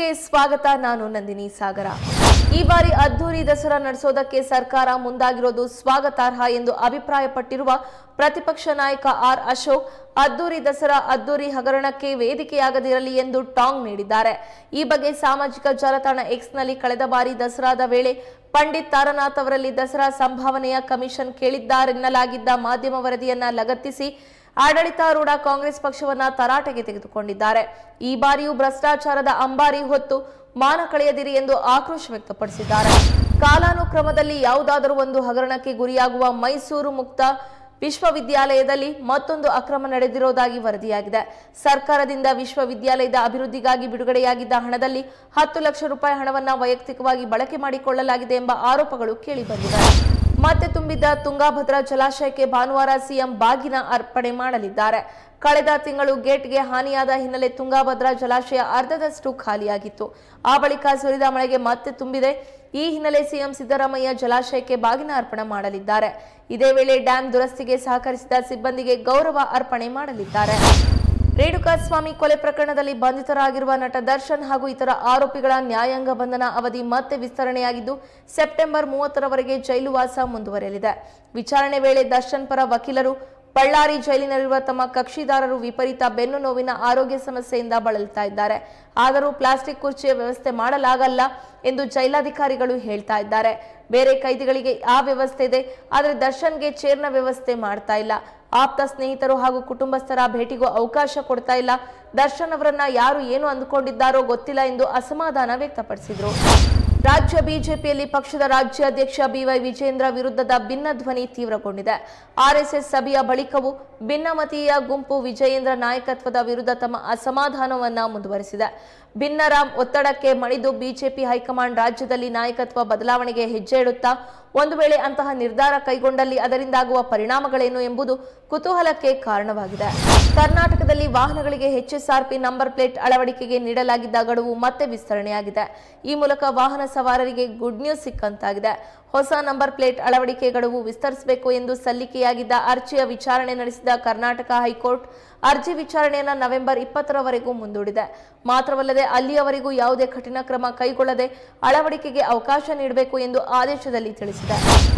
ಸ್ವಾಗತ. ನಾನು ನಂದಿನಿ ಸಾಗರ. ಈ ಬಾರಿ ಅದ್ದೂರಿ ದಸರಾ ನಡೆಸೋದಕ್ಕೆ ಸರ್ಕಾರ ಮುಂದಾಗಿರೋದು ಸ್ವಾಗತಾರ್ಹ ಎಂದು ಅಭಿಪ್ರಾಯಪಟ್ಟಿರುವ ಪ್ರತಿಪಕ್ಷ ನಾಯಕ ಆರ್ ಅಶೋಕ್ ಅದ್ದೂರಿ ದಸರಾ ಅದ್ದೂರಿ ಹಗರಣಕ್ಕೆ ವೇದಿಕೆಯಾಗದಿರಲಿ ಎಂದು ಟಾಂಗ್ ನೀಡಿದ್ದಾರೆ. ಈ ಬಗ್ಗೆ ಸಾಮಾಜಿಕ ಜಾಲತಾಣ ಎಕ್ಸ್ನಲ್ಲಿ ಕಳೆದ ಬಾರಿ ದಸರಾದ ವೇಳೆ ಪಂಡಿತ್ ತಾರನಾಥ್ ಅವರಲ್ಲಿ ದಸರಾ ಸಂಭಾವನೆಯ ಕಮಿಷನ್ ಕೇಳಿದ್ದಾರೆನ್ನಲಾಗಿದ್ದ ಮಾಧ್ಯಮ ವರದಿಯನ್ನ ಲಗತ್ತಿಸಿ ಆಡಳಿತಾರೂಢ ಕಾಂಗ್ರೆಸ್ ಪಕ್ಷವನ್ನ ತರಾಟೆಗೆ ತೆಗೆದುಕೊಂಡಿದ್ದಾರೆ. ಈ ಬಾರಿಯೂ ಭ್ರಷ್ಟಾಚಾರದ ಅಂಬಾರಿ ಹೊತ್ತು ಮಾನ ಕಳೆಯದಿರಿ ಎಂದು ಆಕ್ರೋಶ ವ್ಯಕ್ತಪಡಿಸಿದ್ದಾರೆ. ಕಾಲಾನುಕ್ರಮದಲ್ಲಿ ಯಾವುದಾದರೂ ಒಂದು ಹಗರಣಕ್ಕೆ ಗುರಿಯಾಗುವ ಮೈಸೂರು ಮುಕ್ತ ವಿಶ್ವವಿದ್ಯಾಲಯದಲ್ಲಿ ಮತ್ತೊಂದು ಅಕ್ರಮ ನಡೆದಿರುವುದಾಗಿ ವರದಿಯಾಗಿದೆ. ಸರ್ಕಾರದಿಂದ ವಿಶ್ವವಿದ್ಯಾಲಯದ ಅಭಿವೃದ್ಧಿಗಾಗಿ ಬಿಡುಗಡೆಯಾಗಿದ್ದ ಹಣದಲ್ಲಿ 10 ಲಕ್ಷ ರೂಪಾಯಿ ಹಣವನ್ನು ವೈಯಕ್ತಿಕವಾಗಿ ಬಳಕೆ ಮಾಡಿಕೊಳ್ಳಲಾಗಿದೆ ಎಂಬ ಆರೋಪಗಳು ಕೇಳಿಬಂದಿವೆ. ಮತ್ತೆ ತುಂಬಿದ್ದ ತುಂಗಾಭದ್ರಾ ಜಲಾಶಯಕ್ಕೆ ಭಾನುವಾರ ಸಿಎಂ ಬಾಗಿನ ಅರ್ಪಣೆ ಮಾಡಲಿದ್ದಾರೆ. ಕಳೆದ ತಿಂಗಳು ಗೇಟ್ಗೆ ಹಾನಿಯಾದ ಹಿನ್ನೆಲೆ ತುಂಗಾಭದ್ರಾ ಜಲಾಶಯ ಅರ್ಧದಷ್ಟು ಖಾಲಿಯಾಗಿತ್ತು. ಆ ಬಳಿಕ ಸುರಿದ ಮಳೆಗೆ ಮತ್ತೆ ತುಂಬಿದೆ. ಈ ಹಿನ್ನೆಲೆ ಸಿಎಂ ಸಿದ್ದರಾಮಯ್ಯ ಜಲಾಶಯಕ್ಕೆ ಬಾಗಿನ ಅರ್ಪಣೆ ಮಾಡಲಿದ್ದಾರೆ. ಇದೇ ವೇಳೆ ಡ್ಯಾಂ ದುರಸ್ತಿಗೆ ಸಹಕರಿಸಿದ ಸಿಬ್ಬಂದಿಗೆ ಗೌರವ ಅರ್ಪಣೆ ಮಾಡಲಿದ್ದಾರೆ. ರೇಣುಕಾಸ್ವಾಮಿ ಕೊಲೆ ಪ್ರಕರಣದಲ್ಲಿ ಬಂಧಿತರಾಗಿರುವ ನಟ ದರ್ಶನ್ ಹಾಗೂ ಇತರ ಆರೋಪಿಗಳ ನ್ಯಾಯಾಂಗ ಬಂಧನ ಅವಧಿ ಮತ್ತೆ ವಿಸ್ತರಣೆಯಾಗಿದ್ದು ಸೆಪ್ಟೆಂಬರ್ 30ರವರೆಗೆ ಜೈಲುವಾಸ ಮುಂದುವರೆಯಲಿದೆ. ವಿಚಾರಣೆ ವೇಳೆ ದರ್ಶನ್ ಪರ ವಕೀಲರು ಬಳ್ಳಾರಿ ಜೈಲಿನಲ್ಲಿರುವ ತಮ್ಮ ಕಕ್ಷಿದಾರರು ವಿಪರೀತ ಬೆನ್ನು ನೋವಿನ ಆರೋಗ್ಯ ಸಮಸ್ಯೆಯಿಂದ ಬಳಲ್ತಾ ಇದ್ದಾರೆ. ಆದರೂ ಪ್ಲಾಸ್ಟಿಕ್ ಕುರ್ಚಿಯ ವ್ಯವಸ್ಥೆ ಮಾಡಲಾಗಲ್ಲ ಎಂದು ಜೈಲಾಧಿಕಾರಿಗಳು ಹೇಳ್ತಾ ಇದ್ದಾರೆ. ಬೇರೆ ಕೈದಿಗಳಿಗೆ ಆ ವ್ಯವಸ್ಥೆ ಇದೆ, ಆದರೆ ದರ್ಶನ್ಗೆ ಚೇರ್ನ ವ್ಯವಸ್ಥೆ ಮಾಡ್ತಾ ಇಲ್ಲ. ಆಪ್ತ ಸ್ನೇಹಿತರು ಹಾಗೂ ಕುಟುಂಬಸ್ಥರ ಭೇಟಿಗೂ ಅವಕಾಶ ಕೊಡ್ತಾ ಇಲ್ಲ. ದರ್ಶನ್ ಅವರನ್ನ ಯಾರು ಏನು ಅಂದುಕೊಂಡಿದ್ದಾರೋ ಗೊತ್ತಿಲ್ಲ ಎಂದು ಅಸಮಾಧಾನ ವ್ಯಕ್ತಪಡಿಸಿದರು. ರಾಜ್ಯ ಬಿಜೆಪಿಯಲ್ಲಿ ಪಕ್ಷದ ರಾಜ್ಯಾಧ್ಯಕ್ಷ ಬಿವೈ ವಿಜೇಂದ್ರ ವಿರುದ್ಧದ ಭಿನ್ನಧ್ವನಿ ತೀವ್ರಗೊಂಡಿದೆ. ಆರ್ಎಸ್ಎಸ್ ಸಭೆಯ ಬಳಿಕವೂ ಭಿನ್ನಮತೀಯ ಗುಂಪು ವಿಜಯೇಂದ್ರ ನಾಯಕತ್ವದ ವಿರುದ್ಧ ತಮ್ಮ ಅಸಮಾಧಾನವನ್ನ ಮುಂದುವರೆಸಿದೆ. ಭಿನ್ನರ ಒತ್ತಡಕ್ಕೆ ಮಣಿದು ಬಿಜೆಪಿ ಹೈಕಮಾಂಡ್ ರಾಜ್ಯದಲ್ಲಿ ನಾಯಕತ್ವ ಬದಲಾವಣೆಗೆ ಹೆಜ್ಜೆ ಇಡುತ್ತಾ ಒಂದು ವೇಳೆ ಅಂತಹ ನಿರ್ಧಾರ ಕೈಗೊಂಡಲ್ಲಿ ಅದರಿಂದಾಗುವ ಪರಿಣಾಮಗಳೇನು ಎಂಬುದು ಕುತೂಹಲಕ್ಕೆ ಕಾರಣವಾಗಿದೆ. ಕರ್ನಾಟಕದಲ್ಲಿ ವಾಹನಗಳಿಗೆ HSRP ನಂಬರ್ ಪ್ಲೇಟ್ ಅಳವಡಿಕೆಗೆ ನೀಡಲಾಗಿದ್ದ ಗಡುವು ಮತ್ತೆ ವಿಸ್ತರಣೆಯಾಗಿದೆ. ಈ ಮೂಲಕ ವಾಹನ ಸವಾರರಿಗೆ ಗುಡ್ ನ್ಯೂಸ್ ಸಿಕ್ಕಂತಾಗಿದೆ. ಹೊಸ ನಂಬರ್ ಪ್ಲೇಟ್ ಅಳವಡಿಕೆ ಗಡುವು ವಿಸ್ತರಿಸಬೇಕು ಎಂದು ಸಲ್ಲಿಕೆಯಾಗಿದ್ದ ಅರ್ಜಿಯ ವಿಚಾರಣೆ ನಡೆಸಿದ ಕರ್ನಾಟಕ ಹೈಕೋರ್ಟ್ ಅರ್ಜಿ ವಿಚಾರಣೆಯನ್ನು ನವೆಂಬರ್ 20ರವರೆಗೂ ಮುಂದೂಡಿದೆ. ಮಾತ್ರವಲ್ಲದೆ ಅಲ್ಲಿಯವರೆಗೂ ಯಾವುದೇ ಕಠಿಣ ಕ್ರಮ ಕೈಗೊಳ್ಳದೆ ಅಳವಡಿಕೆಗೆ ಅವಕಾಶ ನೀಡಬೇಕು ಎಂದು ಆದೇಶದಲ್ಲಿ ತಿಳಿಸಿದೆ.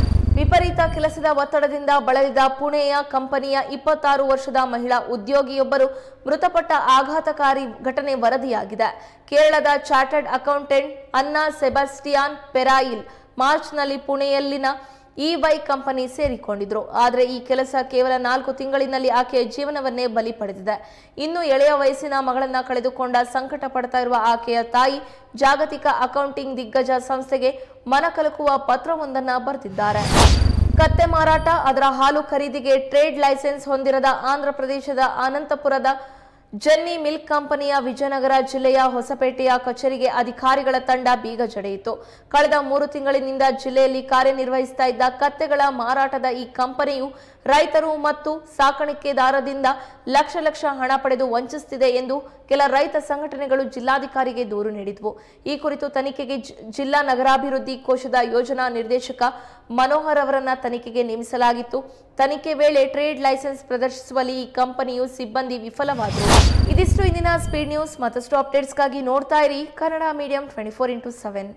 ವಿಪರೀತ ಕೆಲಸದ ಒತ್ತಡದಿಂದ ಬಳಲಿದ ಪುಣೆಯ ಕಂಪನಿಯ 26 ವರ್ಷದ ಮಹಿಳಾ ಉದ್ಯೋಗಿಯೊಬ್ಬರು ಮೃತಪಟ್ಟ ಆಘಾತಕಾರಿ ಘಟನೆ ವರದಿಯಾಗಿದೆ. ಕೇರಳದ ಚಾರ್ಟರ್ಡ್ ಅಕೌಂಟೆಂಟ್ ಅನ್ನಾ ಸೆಬಾಸ್ಟಿಯಾನ್ ಪೆರಾಯಿಲ್ ಮಾರ್ಚ್ನಲ್ಲಿ ಪುಣೆಯಲ್ಲಿನ EY ಕಂಪನಿ ಸೇರಿಕೊಂಡಿದ್ರು. ಆದರೆ ಈ ಕೆಲಸ ಕೇವಲ 4 ತಿಂಗಳಿನಲ್ಲಿ ಆಕೆಯ ಜೀವನವನ್ನೇ ಬಲಿ ಪಡೆದಿದೆ. ಇನ್ನು ಎಳೆಯ ವಯಸ್ಸಿನ ಮಗಳನ್ನ ಕಳೆದುಕೊಂಡ ಸಂಕಟ ಪಡ್ತಾ ಇರುವ ಆಕೆಯ ತಾಯಿ ಜಾಗತಿಕ ಅಕೌಂಟಿಂಗ್ ದಿಗ್ಗಜ ಸಂಸ್ಥೆಗೆ ಮನಕಲುಕುವ ಪತ್ರವೊಂದನ್ನು ಬರೆದಿದ್ದಾರೆ. ಕತ್ತೆ ಮಾರಾಟ, ಅದರ ಹಾಲು ಖರೀದಿಗೆ ಟ್ರೇಡ್ ಲೈಸೆನ್ಸ್ ಹೊಂದಿರದ ಆಂಧ್ರ ಪ್ರದೇಶದ ಅನಂತಪುರದ ಜೆನ್ನಿ ಮಿಲ್ಕ್ ಕಂಪನಿಯ ವಿಜಯನಗರ ಜಿಲ್ಲೆಯ ಹೊಸಪೇಟೆಯ ಕಚೇರಿಗೆ ಅಧಿಕಾರಿಗಳ ತಂಡ ಬೀಗ ಜಡಿಯಿತು. ಕಳೆದ 3 ತಿಂಗಳಿನಿಂದ ಜಿಲ್ಲೆಯಲ್ಲಿ ಕಾರ್ಯನಿರ್ವಹಿಸ್ತಾ ಇದ್ದ ಕತ್ತೆಗಳ ಮಾರಾಟದ ಈ ಕಂಪನಿಯು ರೈತರು ಮತ್ತು ಸಾಕಾಣಿಕೆದಾರರಿಂದ ಲಕ್ಷ ಹಣ ಪಡೆದು ವಂಚಿಸುತ್ತಿದೆ ಎಂದು ಕೆಲ ರೈತ ಸಂಘಟನೆಗಳು ಜಿಲ್ಲಾಧಿಕಾರಿಗೆ ದೂರು ನೀಡಿದ್ವು. ಈ ಕುರಿತು ತನಿಖೆಗೆ ಜಿಲ್ಲಾ ನಗರಾಭಿವೃದ್ಧಿ ಕೋಶದ ಯೋಜನಾ ನಿರ್ದೇಶಕ ಮನೋಹರ್ ಅವರನ್ನ ತನಿಖೆಗೆ ನೇಮಿಸಲಾಗಿತ್ತು. ತನಿಖೆ ವೇಳೆ ಟ್ರೇಡ್ ಲೈಸೆನ್ಸ್ ಪ್ರದರ್ಶಿಸುವಲ್ಲಿ ಈ ಕಂಪನಿಯು ಸಿಬ್ಬಂದಿ ವಿಫಲವಾದರು. ಇದಿಷ್ಟು ಇಂದಿನ ಸ್ಪೀಡ್ ನ್ಯೂಸ್. ಮತ್ತಷ್ಟು ಅಪ್ಡೇಟ್ಸ್ಗಾಗಿ ನೋಡ್ತಾ ಇರಿ ಕನ್ನಡ ಮೀಡಿಯಂ 24x7.